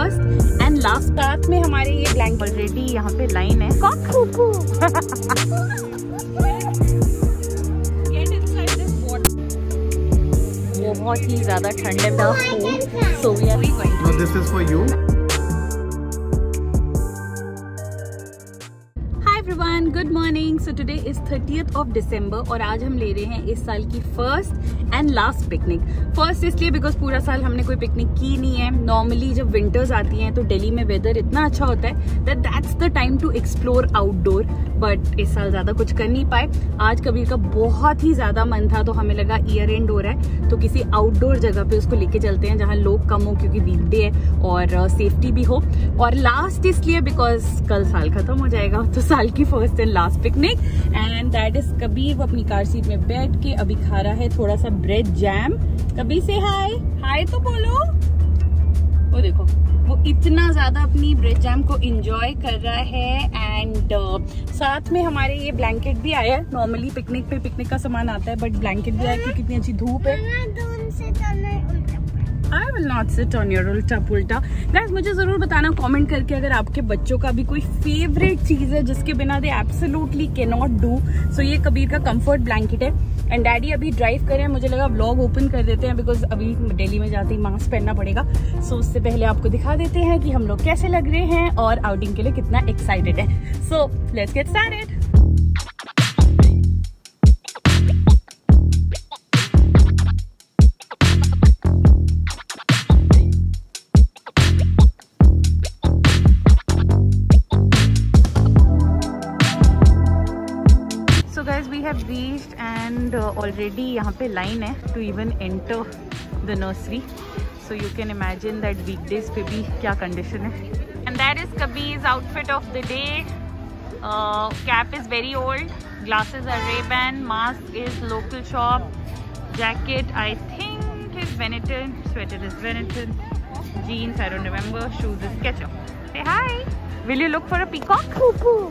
First and last रात में हमारे ये ब्लैंकेट ऑलरेडी यहाँ पे लाइन है। बहुत ही ज्यादा ठंड है, so we are going. This is for you. Good morning. So today is 30th of December और आज हम ले रहे हैं इस साल की first and last picnic. First इसलिए बिकॉज पूरा साल हमने कोई पिकनिक की नहीं है। नॉर्मली जब विंटर्स आती हैं तो दिल्ली में वेदर इतना अच्छा होता है that's the time to explore outdoor, but इस साल ज्यादा कुछ कर नहीं पाए। आज कबीर का बहुत ही ज्यादा मन था तो हमें लगा ईयर एंड हो रहा है तो किसी आउटडोर जगह पे उसको लेके चलते हैं जहाँ लोग कम हो, क्योंकि वीकडे है और सेफ्टी भी हो। और लास्ट इसलिए बिकॉज कल साल खत्म हो जाएगा, तो साल की first and last picnic. And that is Kabir. वो अपनी कार सीट में बैठ के अभी खा रहा है थोड़ा सा ब्रेड जैम। कबीर से हाय हाय तो बोलो। वो देखो वो इतना ज्यादा अपनी ब्रेड जैम को एंजॉय कर रहा है। एंड साथ में हमारे ये ब्लैंकेट भी आया है। नॉर्मली पिकनिक पे पिकनिक का सामान आता है बट ब्लैंकेट भी आया क्योंकि कितनी अच्छी धूप है। I will not sit on your उल्टा पुल्टा। गाइस मुझे जरूर बताना कमेंट करके अगर आपके बच्चों का भी कोई फेवरेट चीज है जिसके बिना they absolutely can not do. So ये कबीर का कंफर्ट ब्लैंकेट है। एंड डैडी अभी ड्राइव कर रहे हैं, मुझे लगा व्लॉग ओपन कर देते हैं बिकॉज अभी दिल्ली में जाते ही मास्क पहनना पड़ेगा। सो उससे पहले आपको दिखा देते हैं कि हम लोग कैसे लग रहे हैं और आउटिंग के लिए कितना एक्साइटेड है। So let's get started. We have reached and already यहाँ पे line है to even enter the nursery, so you can imagine that weekdays पे भी क्या condition है। And that is Kabir's outfit of the day. Cap is very old, glasses are Ray-Ban, mask is local shop, jacket I think is Benetton, sweater is Benetton, jeans I don't remember, shoes is Skechers. Say hi. Will you look for a peacock?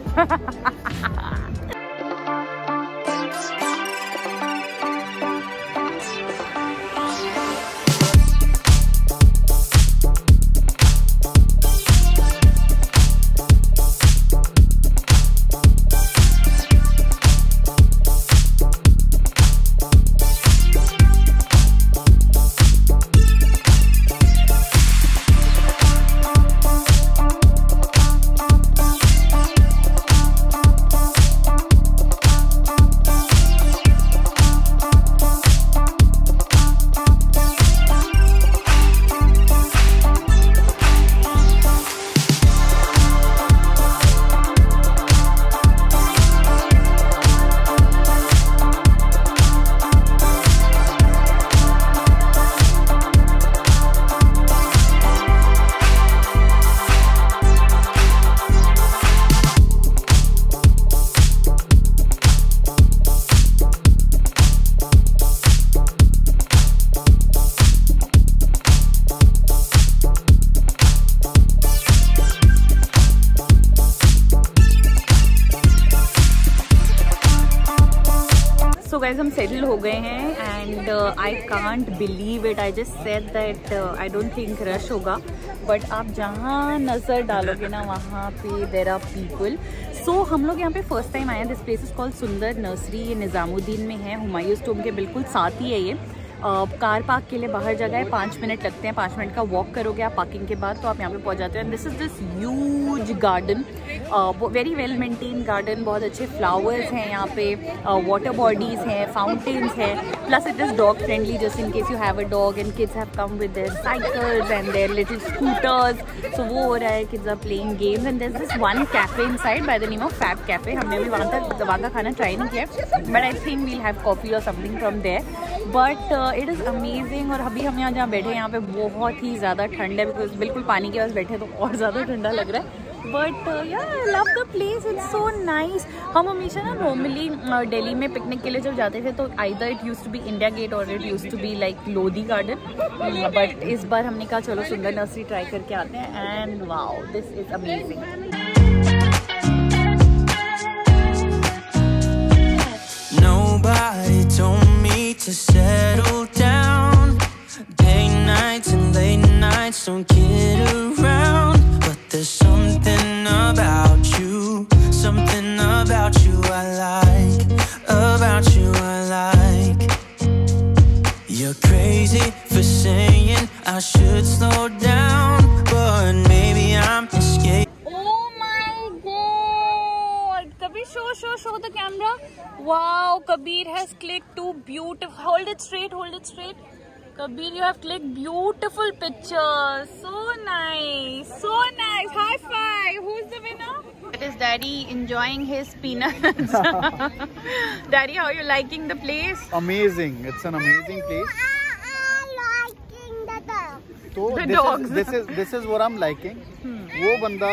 So guys हम settle हो गए हैं and I can't believe it. I just said that I don't think rush होगा, but आप जहाँ नज़र डालोगे ना वहाँ पे देर आर पीपल। सो हम लोग यहाँ पे फर्स्ट टाइम आए हैं। This place is called Sunder nursery. ये निज़ामुद्दीन में है, हुमायूं टॉम्ब के बिल्कुल साथ ही है ये। कार पार्क के लिए बाहर जगह है, 5 मिनट लगते हैं। 5 मिनट का वॉक करोगे आप पार्किंग के बाद तो आप यहाँ पे पहुँच जाते हैं। This is this huge garden, very well maintain garden. बहुत अच्छे फ्लावर्स हैं यहाँ पे, वाटर बॉडीज़ हैं, फाउंटेन्स हैं, plus it is dog friendly just in case you have a dog and kids have come with their cycles and their little scooters. So वो हो रहा है, kids are playing games and there is this one cafe inside by the name of Fab cafe. हमने भी वहाँ का खाना try नहीं किया, but I think we'll have coffee और something from there. But it is amazing. और अभी हम यहाँ बैठे हैं यहाँ पे बहुत ही ज़्यादा ठंड है बिकॉज बिल्कुल पानी के पास बैठे तो और ज़्यादा ठंडा लग रहा है। But I love the place, it's so nice. हम हमेशा ना नॉर्मली दिल्ली में पिकनिक के लिए जब जाते थे तो either it used to be India Gate और it used to be like Lodhi garden, but इस बार हमने कहा चलो सुंदर नर्सरी ट्राई करके आते हैं and wow this is amazing. Nobody told me to settle down. Day nights and late nights don't kid around. Kabir has clicked two beautiful. Hold it straight. Kabir, you have clicked beautiful pictures. So nice. High five. Who's the winner? It is Daddy enjoying his peanuts. Daddy, how are you liking the place? Amazing. It's an amazing place. Liking the dog. So The dogs. this is what I'm liking. वो बंदा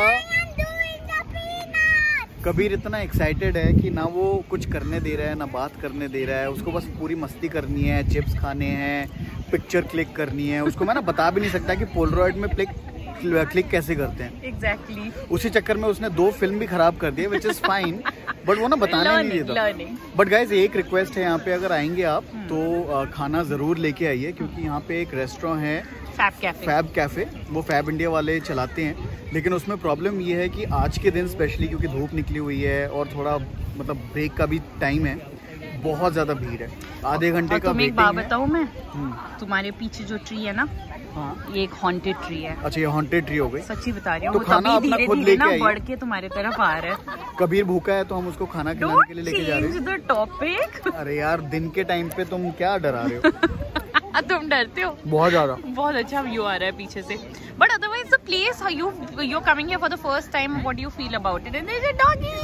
कबीर इतना excited है कि ना वो कुछ करने दे रहा है ना बात करने दे रहा है। उसको बस पूरी मस्ती करनी है, चिप्स खाने हैं, पिक्चर क्लिक करनी है। उसको मैं ना बता भी नहीं सकता कि पोलरॉइड में क्लिक कैसे करते हैं। Exactly. उसी चक्कर में उसने 2 फिल्म भी खराब कर दिए, विच इज फाइन, बट वो ना बताना नहीं देता। बट गाइज एक रिक्वेस्ट है, यहाँ पे अगर आएंगे आप तो खाना जरूर लेके आइए, क्योंकि यहाँ पे एक रेस्टोरेंट है फैब कैफे, वो फैब इंडिया वाले चलाते हैं। लेकिन उसमें प्रॉब्लम ये है कि आज के दिन स्पेशली क्योंकि धूप निकली हुई है और थोड़ा मतलब ब्रेक का भी टाइम है, बहुत ज्यादा भीड़ है। आधे घंटे का तुम्हें एक बात बताऊं मैं, तुम्हारे पीछे जो ट्री है ना, हाँ, ये एक हॉन्टेड ट्री है। अच्छा, ये हॉन्टेड ट्री हो गई? सच्ची बता रही हूँ। तो वो खाना तभी अपना धीरे खुद धीरे ना लेके बढ़ के तुम्हारे तरफ आ रहा है। कबीर भूखा है तो हम उसको खाना खिलाने के लिए लेके जा रहे हैं। Change the topic. अरे यार, दिन के टाइम पे तुम क्या डरा रहे हो? तुम डरते हो बहुत ज्यादा। बहुत अच्छा व्यू आ रहा है पीछे से, but otherwise the place, you're coming here for the first time, what do you feel about it? And there's a doggy.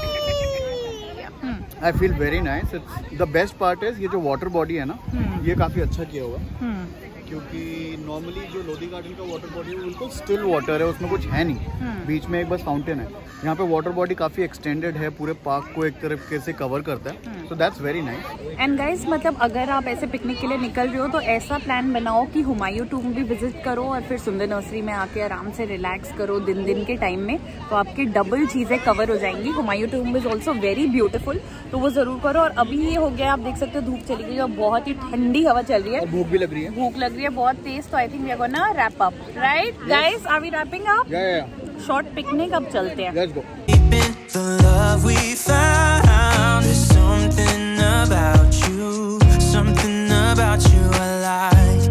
I feel very nice. It's the best part is ये जो water body है ना, ये काफी अच्छा किया हुआ है, क्योंकि नॉर्मली जो लोधी गार्डन का वाटर बॉडी है वो बिल्कुल स्टिल वाटर है, उसमें कुछ है नहीं, बीच में एक बस फाउंटेन है। यहाँ पे वाटर बॉडी काफी एक्सटेंडेड है, पूरे पार्क को एक तरीके से कवर करता है, so that's very nice. And guys मतलब अगर आप ऐसे पिकनिक के लिए निकल रहे हो तो ऐसा प्लान बनाओ कि हुमायूं टूम भी विजिट करो और फिर सुंदर नर्सरी में आके आराम से रिलैक्स करो दिन के टाइम में, तो आपकी डबल चीजें कवर हो जाएंगी। Humayun tomb is also very beautiful, तो वो जरूर करो। और अभी ये हो गया, आप देख सकते हो धूप चली गई और बहुत ही ठंडी हवा चल रही है, भूख भी लग रही है, बहुत तेज। तो I think we are gonna wrap up, right guys? Are we wrapping up? Short picnic, अब चलते हैं। Let's go. The love we found is something about you I like,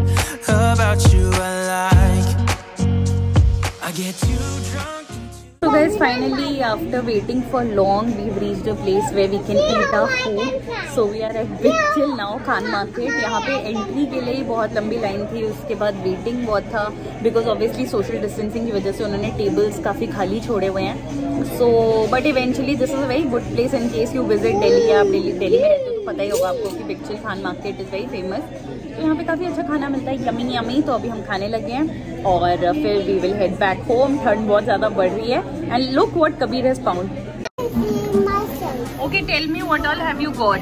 I get too drunk. So guys, finally after waiting for long, we've reached a place where we can eat our food. So we are at Big Chill now, Khan Market. यहाँ पे entry के लिए बहुत लंबी line थी, उसके बाद waiting बहुत था, बिकॉज ऑब्वियसली सोशल डिस्टेंसिंग की वजह से उन्होंने टेबल्स काफ़ी खाली छोड़े हुए हैं। So but eventually this is a very good place in case you visit Delhi. आप दिल्ली में रहते हो तो पता ही होगा आपको कि Big Chill Khan Market is very famous. तो यहाँ पे काफ़ी अच्छा खाना मिलता है, यमी। तो अभी हम खाने लगे हैं और फिर we will head back home. ठंड बहुत ज़्यादा बढ़ रही है। And look what Kabir has found. Okay, tell me what all have you got?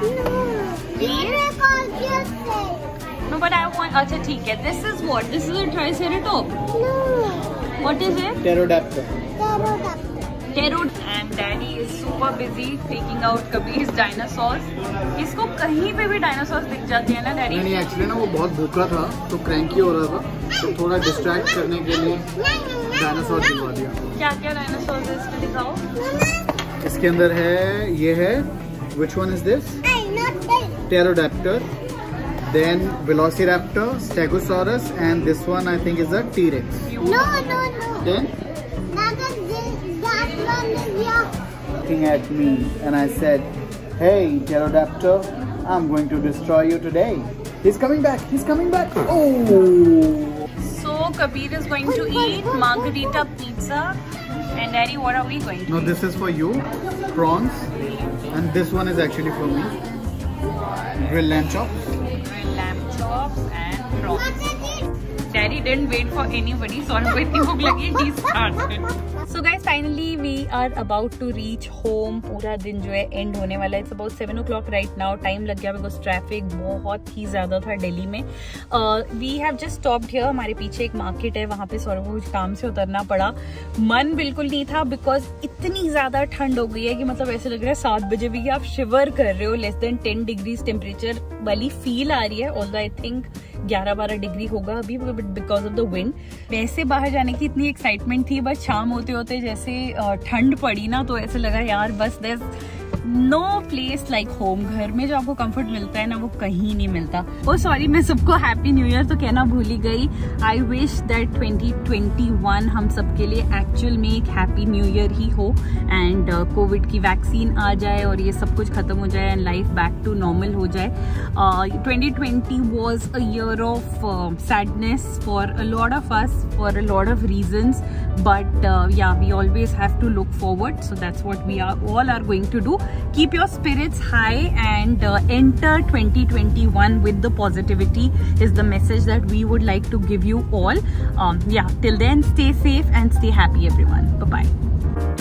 No but I want, अच्छा ठीक है, this is what? This is a triceratop. What is it? Pterodactyl. And Daddy is super busy taking out Kabir's dinosaurs. इसको कहीं पे भी dinosaurs दिख जाते हैं ना Daddy? नहीं, एक्चुअली ना वो बहुत भूखा था तो क्रैंकी हो रहा था, तो थोड़ा डिस्ट्रैक्ट करने के लिए डायनासोर दिलवा दिया। क्या डायनासोर्स है इसमें, दिखाओ। इसके अंदर है, ये है, which one is this? Pterodactyl, then Velociraptor, Stegosaurus, and this one I think is a T-Rex. No. Then looking at me and I said, "Hey Pterodactyl, I'm going to destroy you today." He's coming back. Oh! So Kabir is going to eat margarita pizza. And Daddy, what are we going to No, eat? this is for you, prawns, and this one is actually for me. Grilled lamb chops. Grilled lamb chops and prawns. Daddy didn't wait for anybody, so उनको इतनी भूख लगी, he started. So guys, finally we are about to reach home. पूरा दिन जो है and होने वाला है। It's about 7 o'clock right now. Time लग गया बिकॉज ट्रैफिक बहुत ही ज्यादा था दिल्ली में। We have just stopped here. हमारे पीछे एक मार्केट है, वहाँ पे सौरभ को कुछ काम से उतरना पड़ा। मन बिल्कुल नहीं था बिकॉज इतनी ज्यादा ठंड हो गई है कि मतलब ऐसे लग रहा है 7 बजे भी आप शिवर कर रहे हो। लेस देन 10 डिग्रीज टेम्परेचर वाली फील आ रही है। ऑल्दो आई थिंक 11-12 डिग्री होगा अभी बिकॉज ऑफ द विंड। वैसे बाहर जाने की इतनी एक्साइटमेंट थी, बट शाम होते होते जैसे ठंड पड़ी ना तो ऐसे लगा यार बस नो प्लेस लाइक होम। घर में जो आपको कंफर्ट मिलता है ना, वो कहीं नहीं मिलता। ओ सॉरी, मैं सबको हैप्पी न्यू ईयर तो कहना भूल ही गई। आई विश दैट 2021 हम सबके लिए एक्चुअल में एक हैप्पी न्यू ईयर ही हो एंड कोविड की वैक्सीन आ जाए और ये सब कुछ खत्म हो जाए and life back to normal हो जाए। 2020 was a year of sadness for a lot of us for a lot of reasons, but yeah, we always have to look forward, so that's what we all are going to do. Keep your spirits high and enter 2021 with the positivity is the message that we would like to give you all. Yeah, till then, stay safe and stay happy everyone. Bye bye.